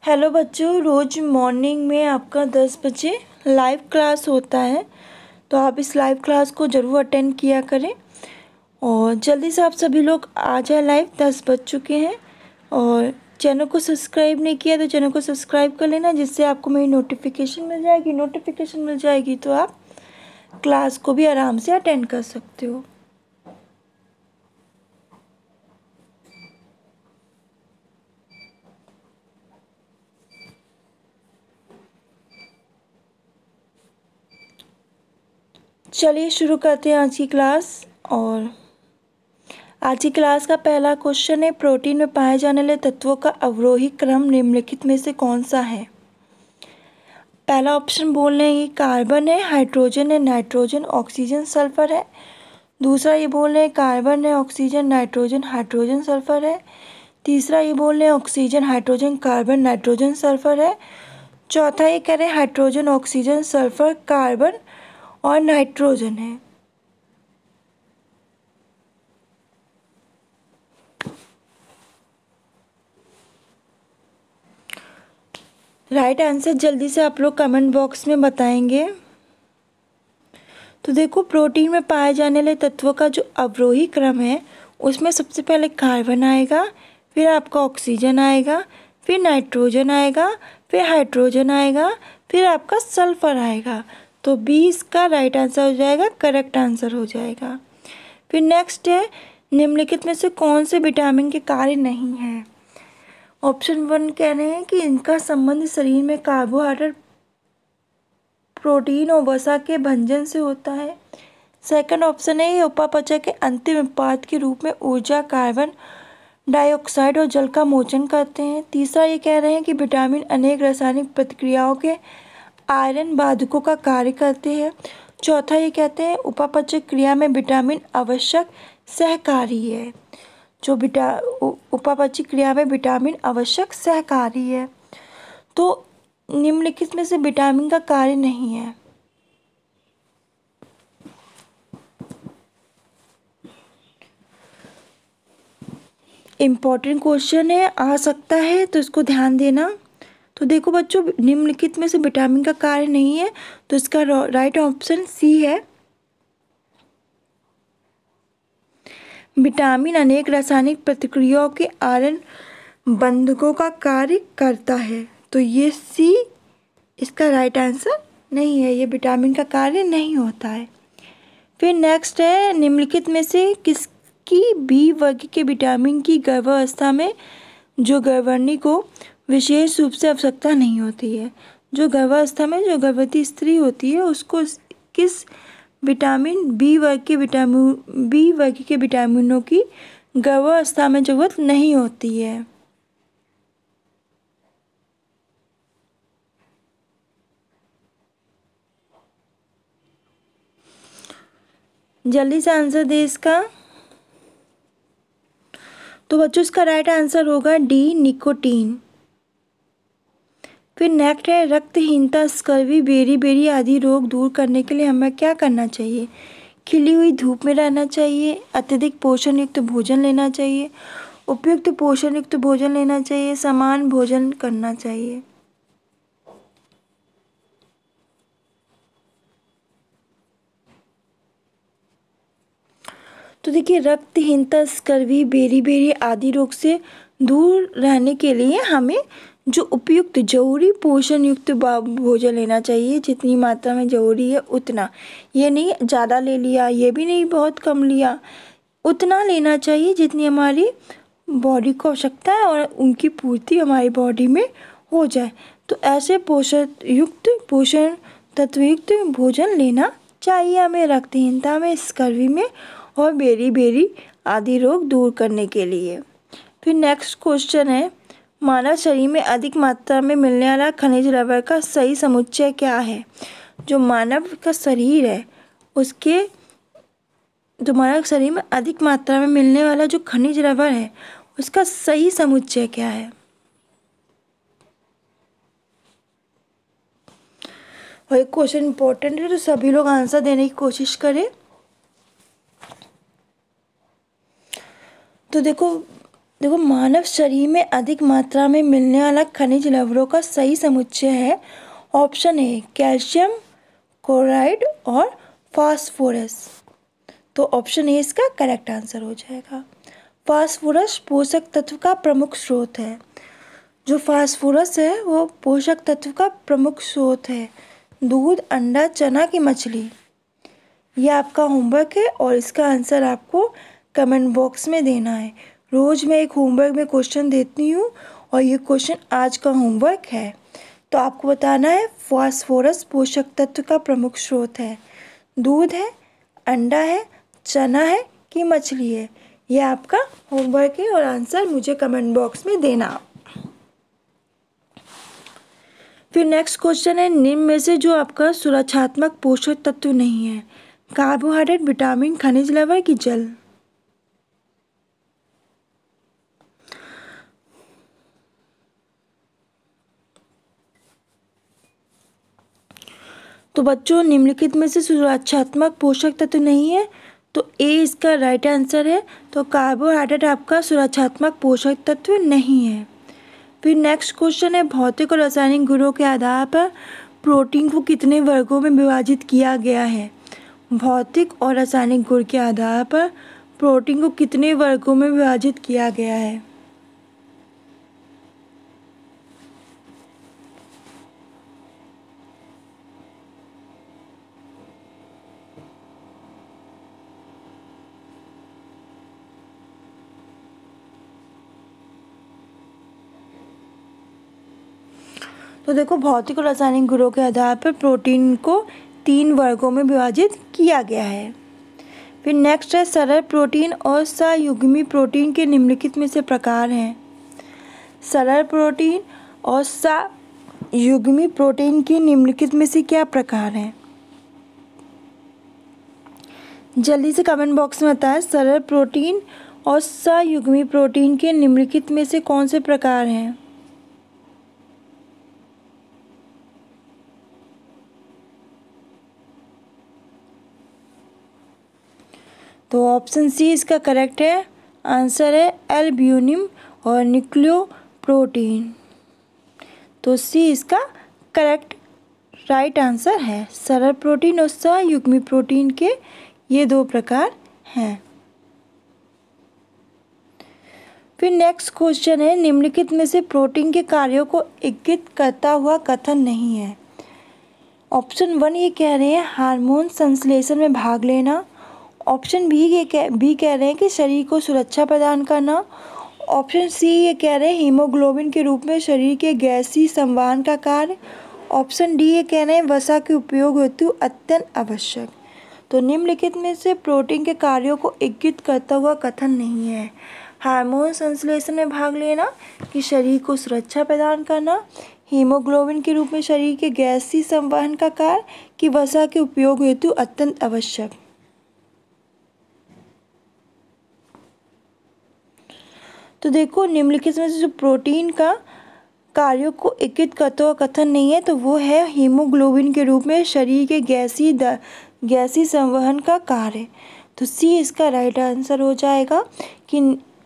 Hello बच्चों, रोज़ morning में आपका 10 बजे लाइव क्लास होता है। तो आप इस लाइव क्लास को ज़रूर अटेंड किया करें और जल्दी से आप सभी लोग आ जाए। लाइव 10 बज चुके हैं और चैनल को सब्सक्राइब नहीं किया तो चैनल को सब्सक्राइब कर लेना, जिससे आपको मेरी नोटिफिकेशन मिल जाएगी तो आप क्लास को भी आराम से अटेंड कर सकते हो। चलिए शुरू करते हैं आज की क्लास। और आज की क्लास का पहला क्वेश्चन है, प्रोटीन में पाए जाने वाले तत्वों का अवरोही क्रम निम्नलिखित में से कौन सा है। पहला ऑप्शन बोल रहे हैं ये कार्बन है, हाइड्रोजन है, नाइट्रोजन, ऑक्सीजन, सल्फर है। दूसरा ये बोल रहे हैं कार्बन है, ऑक्सीजन, नाइट्रोजन, हाइड्रोजन, सल्फर है। तीसरा ये बोल रहे हैं oxygen, hydrogen, carbon, nitrogen, sulphur है। चौथा ये कह रहे हैं हाइड्रोजन, ऑक्सीजन, सल्फर, कार्बन और नाइट्रोजन है। राइट आंसर जल्दी से आप लोग कमेंट बॉक्स में बताएंगे। तो देखो, प्रोटीन में पाए जाने वाले तत्वों का जो अवरोही क्रम है उसमें सबसे पहले कार्बन आएगा, फिर आपका ऑक्सीजन आएगा, फिर नाइट्रोजन आएगा, फिर हाइड्रोजन आएगा, फिर आपका सल्फर आएगा। तो 20 का राइट आंसर हो जाएगा, करेक्ट आंसर हो जाएगा। फिर नेक्स्ट है, निम्नलिखित में से कौन से विटामिन के कार्य नहीं है। ऑप्शन 1 कह रहे हैं कि इनका संबंध शरीर में कार्बोहाइड्रेट, प्रोटीन और वसा के भंजन से होता है। सेकंड ऑप्शन है, ये उपापचय के अंतिम उत्पाद के रूप में ऊर्जा, कार्बन डाइऑक्साइड और जल का मोचन करते हैं। तीसरा ये कह रहे हैं कि विटामिन अनेक रासायनिक प्रतिक्रियाओं के आयरन बाधकों का कार्य करते हैं। चौथा ये कहते हैं उपापचय क्रिया में विटामिन आवश्यक सहकारी है। जो उपापचय क्रिया में विटामिन आवश्यक सहकारी है। तो निम्नलिखित में से विटामिन का कार्य नहीं है। इम्पॉर्टेंट क्वेश्चन है, आ सकता है तो इसको ध्यान देना। तो देखो बच्चों, निम्नलिखित में से विटामिन का कार्य नहीं है तो इसका राइट ऑप्शन सी है। विटामिन अनेक रासायनिक प्रतिक्रियाओं के आयरन बंधकों का कार्य करता है। तो ये सी इसका राइट आंसर नहीं है, ये विटामिन का कार्य नहीं होता है। फिर नेक्स्ट है, निम्नलिखित में से किसकी बी वर्ग के विटामिन की गर्भावस्था में जो गर्भवती को विशेष रूप से आवश्यकता नहीं होती है। जो गर्भावस्था में जो गर्भवती स्त्री होती है उसको किस विटामिन बी वर्ग के विटामिनों की गर्भावस्था में जरूरत नहीं होती है। जल्दी से आंसर दे इसका। तो बच्चों इसका राइट आंसर होगा डी, निकोटीन। फिर नेक्स्ट है, रक्तहीनता, स्कर्वी, बेरी आदि रोग दूर करने के लिए हमें क्या करना चाहिए। खिली हुई धूप में रहना चाहिए, अत्यधिक पोषण युक्त भोजन लेना चाहिए, उपयुक्त पोषण युक्त भोजन लेना चाहिए, समान भोजन करना चाहिए। तो देखिए, रक्तहीनता, स्कर्वी, बेरी आदि रोग से दूर रहने के लिए हमें जो उपयुक्त जरूरी पोषण युक्त भोजन लेना चाहिए, जितनी मात्रा में जरूरी है उतना। ये नहीं ज़्यादा ले लिया, ये भी नहीं बहुत कम लिया, उतना लेना चाहिए जितनी हमारी बॉडी को आवश्यकता है और उनकी पूर्ति हमारी बॉडी में हो जाए। तो ऐसे पोषण तत्वयुक्त भोजन लेना चाहिए हमें रक्तहीनता में, स्कर्वी में और बेरी आदि रोग दूर करने के लिए। फिर नेक्स्ट क्वेश्चन है, मानव शरीर में अधिक मात्रा में मिलने वाला खनिज लवण का सही समुच्चय क्या है। जो मानव का शरीर है उसके जो मानव शरीर में अधिक मात्रा में मिलने वाला जो खनिज लवण है उसका सही समुच्चय क्या है। और एक क्वेश्चन इंपॉर्टेंट है तो सभी लोग आंसर देने की कोशिश करें। तो देखो, देखो, मानव शरीर में अधिक मात्रा में मिलने वाला खनिज लवणों का सही समुच्चय है ऑप्शन ए कैल्शियम क्लोराइड और फास्फोरस। तो ऑप्शन ए इसका करेक्ट आंसर हो जाएगा। फास्फोरस पोषक तत्व का प्रमुख स्रोत है। जो फास्फोरस है वो पोषक तत्व का प्रमुख स्रोत है। दूध, अंडा, चना की मछली। ये आपका होमवर्क है और इसका आंसर आपको कमेंट बॉक्स में देना है। रोज़ मैं एक होमवर्क में क्वेश्चन देती हूँ और ये क्वेश्चन आज का होमवर्क है। तो आपको बताना है फास्फोरस पोषक तत्व का प्रमुख स्रोत है। दूध है, अंडा है, चना है कि मछली है। ये आपका होमवर्क है और आंसर मुझे कमेंट बॉक्स में देना। फिर नेक्स्ट क्वेश्चन है, निम्न में से जो आपका सुरक्षात्मक पोषक तत्व नहीं है? कार्बोहाइड्रेट, विटामिन, खनिज लवण की जल। तो बच्चों, निम्नलिखित में से सुरक्षात्मक पोषक तत्व नहीं है, तो ए इसका राइट आंसर है। तो कार्बोहाइड्रेट आपका सुरक्षात्मक पोषक तत्व नहीं है। फिर नेक्स्ट क्वेश्चन है, भौतिक और रासायनिक गुणों के आधार पर प्रोटीन को कितने वर्गों में विभाजित किया गया है? भौतिक और रासायनिक गुण के आधार पर प्रोटीन को कितने वर्गों में विभाजित किया गया है? तो देखो, भौतिक और रासायनिक गुणों के आधार पर प्रोटीन को 3 वर्गों में विभाजित किया गया है। फिर नेक्स्ट है, सरल प्रोटीन और सयुग्मी प्रोटीन के निम्नलिखित में से प्रकार हैं। सरल प्रोटीन और सयुग्मी प्रोटीन के निम्नलिखित में से क्या प्रकार हैं? जल्दी से कमेंट बॉक्स में बताएं, सरल प्रोटीन और सयुग्मी प्रोटीन के निम्नलिखित में से कौन से प्रकार हैं? तो ऑप्शन सी इसका करेक्ट है। आंसर है एल्ब्यूमिन और न्यूक्लियोप्रोटीन। तो सी इसका करेक्ट राइट आंसर है। सरल प्रोटीन और सयुग्मी प्रोटीन के ये 2 प्रकार हैं। फिर नेक्स्ट क्वेश्चन है, निम्नलिखित में से प्रोटीन के कार्यों को इंगित करता हुआ कथन नहीं है। ऑप्शन 1 ये कह रहे हैं हार्मोन संश्लेषण में भाग लेना। ऑप्शन बी ये कह रहे हैं कि शरीर को सुरक्षा प्रदान करना। ऑप्शन सी ये कह रहे हैं हीमोग्लोबिन के रूप में शरीर के गैसीय संवहन का कार्य। ऑप्शन डी ये कह रहे हैं वसा के उपयोग हेतु अत्यंत आवश्यक। तो निम्नलिखित में से प्रोटीन के कार्यों को इंगित करता हुआ कथन नहीं है। हार्मोन संश्लेषण में भाग लेना, कि शरीर को सुरक्षा प्रदान करना, हीमोग्लोबिन के रूप में शरीर के गैसीय संवहन का कार्य, कि वसा के उपयोग हेतु अत्यंत आवश्यक। तो देखो, निम्नलिखित में से जो प्रोटीन का कार्यों को इंगित करता हुआ कथन नहीं है, तो वो है हीमोग्लोबिन के रूप में शरीर के गैसीय संवहन का कार्य। तो सी इसका राइट आंसर हो जाएगा। कि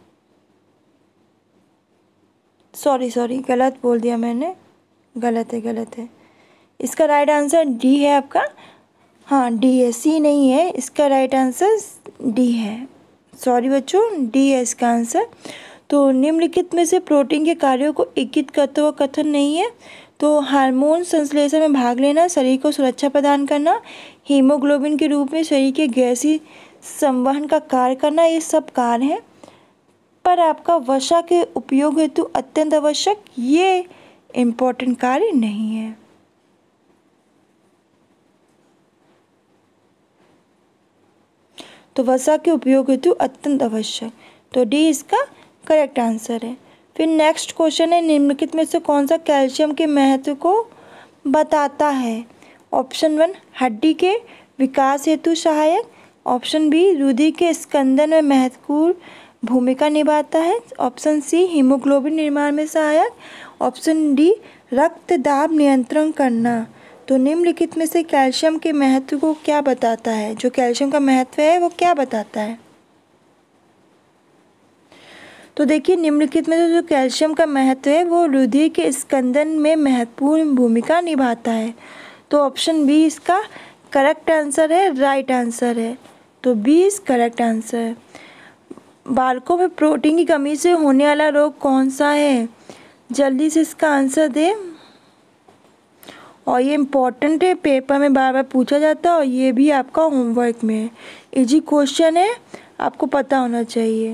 सॉरी गलत बोल दिया मैंने, गलत है। इसका राइट आंसर डी है आपका। हाँ, डी है, सी नहीं है। इसका राइट आंसर डी है। सॉरी बच्चों, डी है इसका आंसर। तो निम्नलिखित में से प्रोटीन के कार्यों को इंगित करता हुआ कथन नहीं है। तो हार्मोन संश्लेषण में भाग लेना, शरीर को सुरक्षा प्रदान करना, हीमोग्लोबिन के रूप में शरीर के गैसीय संवहन का कार्य करना, ये सब कार्य हैं। पर आपका वसा के उपयोग हेतु अत्यंत आवश्यक, ये इम्पोर्टेंट कार्य नहीं है। तो वसा के उपयोग हेतु अत्यंत आवश्यक, तो डी इसका करेक्ट आंसर है। फिर नेक्स्ट क्वेश्चन है, निम्नलिखित में से कौन सा कैल्शियम के महत्व को बताता है? ऑप्शन 1 हड्डी के विकास हेतु सहायक। ऑप्शन बी रुधिर के स्कंदन में महत्वपूर्ण भूमिका निभाता है। ऑप्शन सी हीमोग्लोबिन निर्माण में सहायक। ऑप्शन डी रक्त दाब नियंत्रण करना। तो निम्नलिखित में से कैल्शियम के महत्व को क्या बताता है? जो कैल्शियम का महत्व है वो क्या बताता है? तो देखिए निम्नलिखित में जो कैल्शियम का महत्व है वो रुधिर के स्कंदन में महत्वपूर्ण भूमिका निभाता है। तो ऑप्शन बी इसका करेक्ट आंसर है, राइट आंसर है। तो बी इज करेक्ट आंसर। बालकों में प्रोटीन की कमी से होने वाला रोग कौन सा है? जल्दी से इसका आंसर दें। और ये इम्पोर्टेंट है, पेपर में बार बार पूछा जाता है और ये भी आपका होमवर्क में है। इजी क्वेश्चन है, आपको पता होना चाहिए।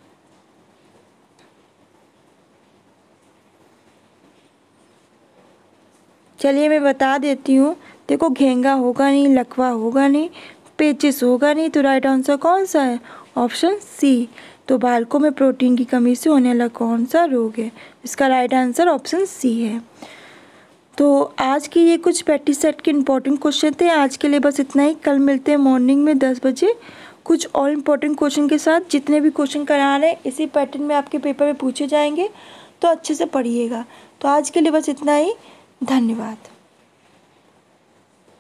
चलिए मैं बता देती हूँ। देखो घेंगा होगा नहीं, लकवा होगा नहीं, पेचिस होगा नहीं, तो राइट आंसर कौन सा है? Option C. तो बालकों में प्रोटीन की कमी से होने वाला कौन सा रोग है? इसका राइट आंसर ऑप्शन सी है। तो आज की ये कुछ प्रैक्टिस सेट के इम्पोर्टेंट क्वेश्चन थे। आज के लिए बस इतना ही। कल मिलते हैं मॉर्निंग में 10 बजे कुछ और इम्पोर्टेंट क्वेश्चन के साथ। जितने भी क्वेश्चन करा रहे हैं इसी पैटर्न में आपके पेपर में पूछे जाएंगे, तो अच्छे से पढ़िएगा। तो आज के लिए बस इतना ही। धन्यवाद।